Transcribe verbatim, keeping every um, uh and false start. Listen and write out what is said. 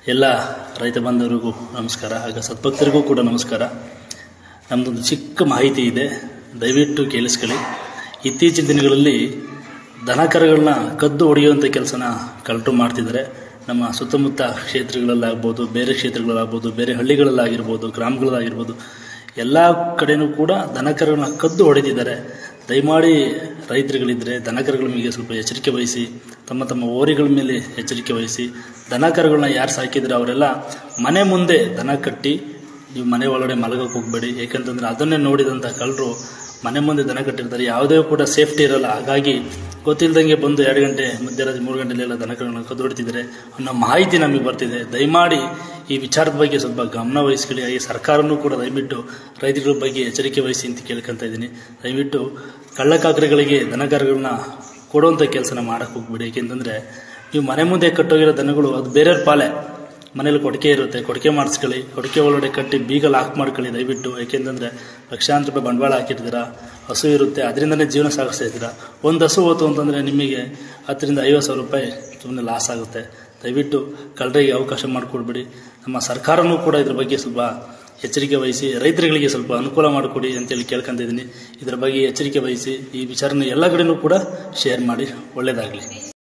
ಎಲ್ಲ ರೈತ ಬಾಂಧವರಿಗೂ ನಮಸ್ಕಾರ, ಹಾಗೆ ಸದ್ಭಕ್ತರಿಗೂ ಕೂಡ ನಮಸ್ಕಾರ. ನಮ್ಮದೊಂದು ಚಿಕ್ಕ ಮಾಹಿತಿ ಇದೆ, ದಯವಿಟ್ಟು ಕೇಳಿಸ್ಕೊಳ್ಳಿ. ಇತ್ತೀಚಿನ ದಿನಗಳಲ್ಲಿ ದನಕರುಗಳನ್ನ ಕದ್ದು ಹೊಡೆಯುವಂಥ ಕೆಲಸನ ಕಳ್ಳರು ಮಾಡ್ತಿದ್ದಾರೆ. ನಮ್ಮ ಸುತ್ತಮುತ್ತ ಕ್ಷೇತ್ರಗಳಲ್ಲಾಗ್ಬೋದು, ಬೇರೆ ಕ್ಷೇತ್ರಗಳಲ್ಲಾಗ್ಬೋದು, ಬೇರೆ ಹಳ್ಳಿಗಳಲ್ಲಾಗಿರ್ಬೋದು, ಗ್ರಾಮಗಳಲ್ಲಾಗಿರ್ಬೋದು, ಎಲ್ಲ ಕಡೆಯೂ ಕೂಡ ದನಕರುಗಳನ್ನ ಕದ್ದು ಹೊಡೆದಿದ್ದಾರೆ. ದಯಮಾಡಿ ರೈತರುಗಳಿದ್ದರೆ ದನಕರುಗಳ ಮೇಲೆ ಸ್ವಲ್ಪ ಎಚ್ಚರಿಕೆ ವಹಿಸಿ, ತಮ್ಮ ತಮ್ಮ ಓರಿಗಳ ಮೇಲೆ ಎಚ್ಚರಿಕೆ ವಹಿಸಿ. ದನಕರುಗಳನ್ನ ಯಾರು ಸಾಕಿದ್ರೆ ಅವರೆಲ್ಲ ಮನೆ ಮುಂದೆ ದನ ಕಟ್ಟಿ, ನೀವು ಮನೆ ಒಳಗಡೆ ಮಲಗಕ್ಕೆ ಹೋಗಬೇಡಿ. ಏಕೆಂತಂದರೆ ಅದನ್ನೇ ನೋಡಿದಂಥ ಕಳ್ಳರು ಮನೆ ಮುಂದೆ ದನ ಕಟ್ಟಿರ್ತಾರೆ, ಯಾವುದೇ ಕೂಡ ಸೇಫ್ಟಿ ಇರಲ್ಲ. ಹಾಗಾಗಿ ಗೊತ್ತಿಲ್ಲದಂಗೆ ಬಂದು ಎರಡು ಗಂಟೆ ಮಧ್ಯರಾತ್ರಿ ಮೂರು ಗಂಟೆಲೆಲ್ಲ ದನಕರುಗಳನ್ನ ಕದ್ದು ಹೊಡಿತಿದ್ದಾರೆ ಅನ್ನೋ ಮಾಹಿತಿ ನಮಗೆ ಬರ್ತಿದೆ. ದಯಮಾಡಿ ಈ ವಿಚಾರದ ಬಗ್ಗೆ ಸ್ವಲ್ಪ ಗಮನ ವಹಿಸ್ಕೊಳ್ಳಿ. ಈ ಸರ್ಕಾರನೂ ಕೂಡ ದಯವಿಟ್ಟು ರೈತಗಳ ಬಗ್ಗೆ ಎಚ್ಚರಿಕೆ ವಹಿಸಿ ಅಂತ ಕೇಳ್ಕೊತಾ ಇದ್ದೀನಿ. ದಯವಿಟ್ಟು ಕಳ್ಳಕಾಕರಿಗಳಿಗೆ ದನಕರುಗಳನ್ನ ಕೊಡುವಂಥ ಕೆಲಸನ ಮಾಡೋಕ್ಕೆ ಹೋಗ್ಬಿಡಿ. ಏಕೆಂತಂದರೆ ನೀವು ಮನೆ ಮುಂದೆ ಕಟ್ಟೋಗಿರೋ ದನಗಳು ಅದು ಬೇರೆಯವ್ರ ಪಾಲೆ. ಮನೇಲಿ ಕೊಡಿಕೆ ಇರುತ್ತೆ, ಕೊಡಿಕೆ ಮಾಡಿಸ್ಕೊಳ್ಳಿ. ಕೊಡಿಕೆ ಒಳಗಡೆ ಕಟ್ಟಿ ಬೀಗ ಲಾಕ್ ಮಾಡ್ಕೊಳ್ಳಿ ದಯವಿಟ್ಟು. ಏಕೆಂತಂದರೆ ಲಕ್ಷಾಂತರ ರೂಪಾಯಿ ಬಂಡವಾಳ ಹಾಕಿರ್ತೀರಾ, ಹಸು ಇರುತ್ತೆ, ಅದರಿಂದನೇ ಜೀವನ ಸಾಗಿಸ್ತಾ ಇದ್ದೀರಾ. ಒಂದು ಹಸು ಹೋತು ಅಂತಂದರೆ ನಿಮಗೆ ಹತ್ತರಿಂದ ಐವತ್ತು ಸಾವಿರ ರೂಪಾಯಿ ಸುಮ್ಮನೆ ಲಾಸ್ ಆಗುತ್ತೆ. ದಯವಿಟ್ಟು ಕಳ್ಳರಿಗೆ ಅವಕಾಶ ಮಾಡಿಕೊಡ್ಬೇಡಿ. ನಮ್ಮ ಸರ್ಕಾರನೂ ಕೂಡ ಇದ್ರ ಬಗ್ಗೆ ಸ್ವಲ್ಪ ಎಚ್ಚರಿಕೆ ವಹಿಸಿ ರೈತರುಗಳಿಗೆ ಸ್ವಲ್ಪ ಅನುಕೂಲ ಮಾಡಿಕೊಡಿ ಅಂತೇಳಿ ಕೇಳ್ಕೊತಾ ಇದ್ದೀನಿ. ಇದರ ಬಗ್ಗೆ ಎಚ್ಚರಿಕೆ ವಹಿಸಿ ಈ ವಿಚಾರನ ಎಲ್ಲ ಕಡೆಯೂ ಕೂಡ ಶೇರ್ ಮಾಡಿ. ಒಳ್ಳೆಯದಾಗಲಿ.